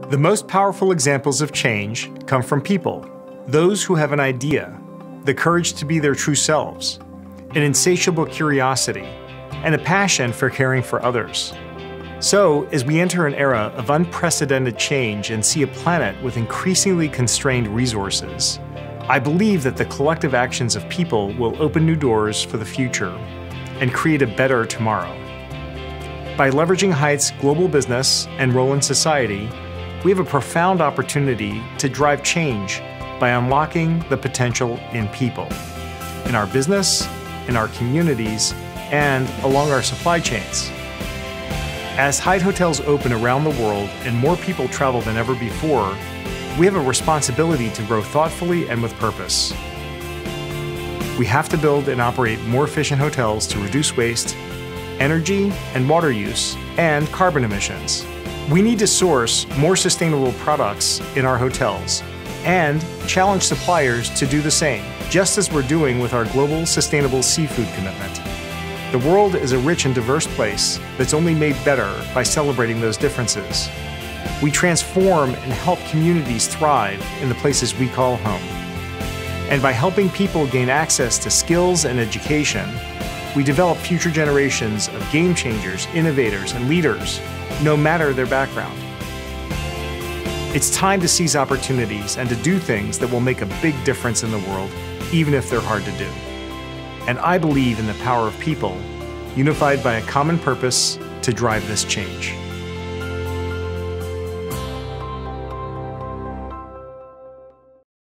The most powerful examples of change come from people, those who have an idea, the courage to be their true selves, an insatiable curiosity, and a passion for caring for others. So, as we enter an era of unprecedented change and see a planet with increasingly constrained resources, I believe that the collective actions of people will open new doors for the future and create a better tomorrow. By leveraging Hyatt's global business and role in society, we have a profound opportunity to drive change by unlocking the potential in people, in our business, in our communities, and along our supply chains. As Hyatt hotels open around the world and more people travel than ever before, we have a responsibility to grow thoughtfully and with purpose. We have to build and operate more efficient hotels to reduce waste, energy and water use, and carbon emissions. We need to source more sustainable products in our hotels and challenge suppliers to do the same, just as we're doing with our global sustainable seafood commitment. The world is a rich and diverse place that's only made better by celebrating those differences. We transform and help communities thrive in the places we call home. And by helping people gain access to skills and education, we develop future generations of game changers, innovators, and leaders, no matter their background. It's time to seize opportunities and to do things that will make a big difference in the world, even if they're hard to do. And I believe in the power of people, unified by a common purpose to drive this change.